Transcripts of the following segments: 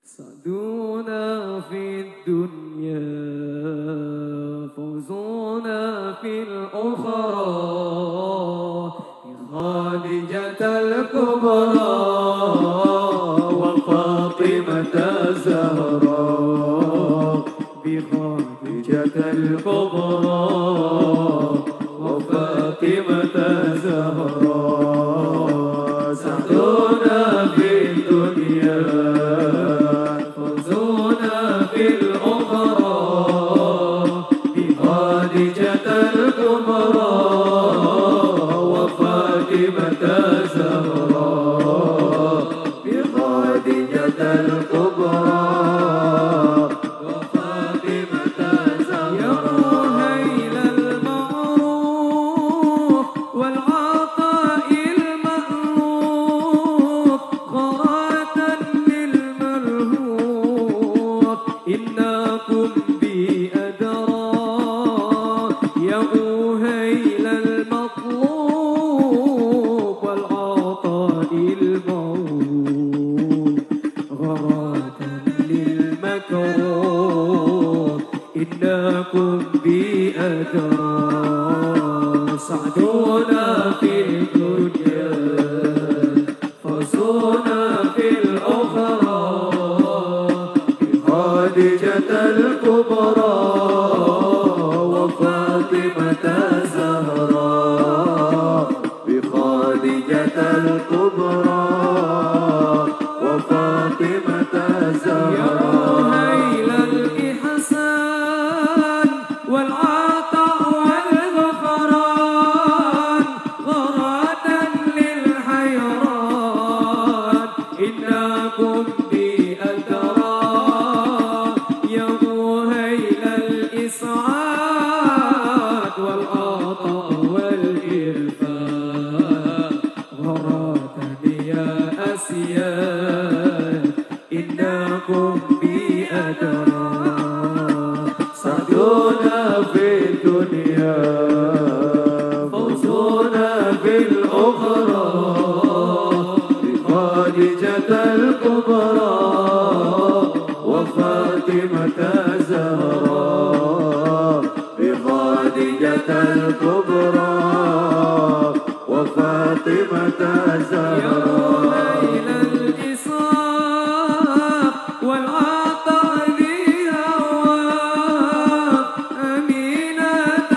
سعدونا في الدنيا فوزونا في الأخرى بخادجة الكبرى وفاطمة الزهراء بخادجة الكبرى وفاطمة الزهراء سعدونا في الدنيا في الأخرى بخادجة الكبرى وفاطمة الزهراء بخادجة الكبرى وفاطمة الزهراء يا رهيل المعروف والعطاء المألوف غراة للملهوف إنكم بأدرى يا أهيل المطلوب والعطاء الموهوب غراة للمكروه إنكم بأدرى سعدونا في الدنيا فوزونا في الأخرى خادجة الكبرى وفاطمة الزهراء بخادجة الكبرى وفاطمة الزهراء يا هيل الإحسان والعطاء والغفران غراة للحيران إنكم الإسعاد والعطاء والإرفاق غراة يا أسياد إنكم بأدرى سعدونا في الدنيا فوزونا في الأخرى بخادجة الكبرى وفاطمة الزهراء بخادجة الكبرى وفاطمة الزهراء يا هيل الإسراف والعطاء ذي هواف أمينة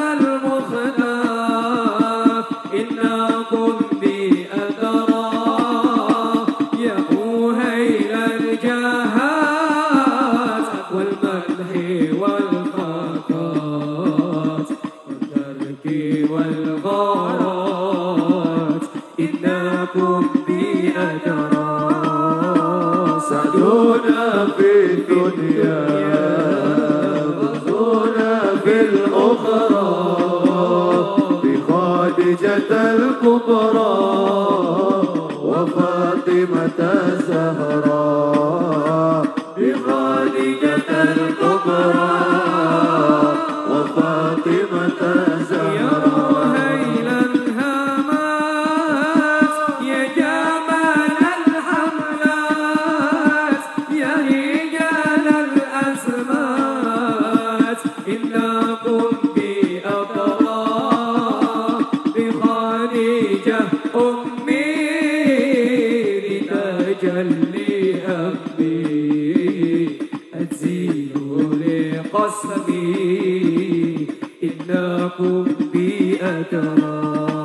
المخلاف إنكم بأدرى يا أهيل الجهات والمدح والفاقات والترك والغارات إنكم بأدرى سعدونا في الدنيا فوزونا في الأخرى بخادجة الكبرى وفاطمة الزهراء بخادجة الكبرى وفاطمة الزهراء يا رهيل الهامات يا جمال الحملات يا رجال الأزمات إنكم بأبرى بخادجة أمي لتجلي أمي أتزيل لقسمي إنكم بأدرى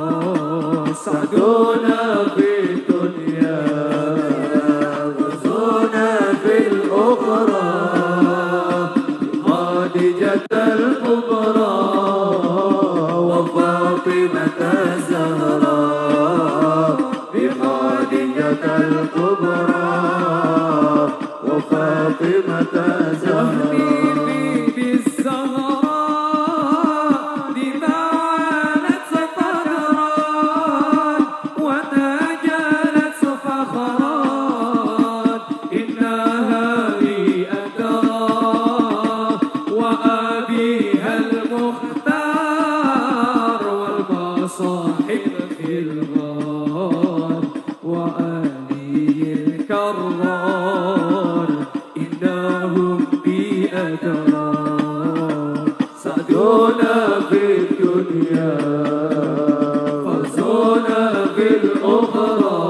سعدونا في الدنيا فوزونا في الأخرى خادجة الكبرى وفاطمة الزهراء بخادجة الكبرى وفاطمة الزهراء صاحب في الغار وآله الكرار ترى سعدنا في الدنيا فوزنا في الأخرى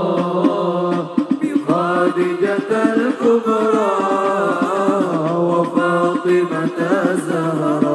بخادجة الكبرى وفاطمة الزهراء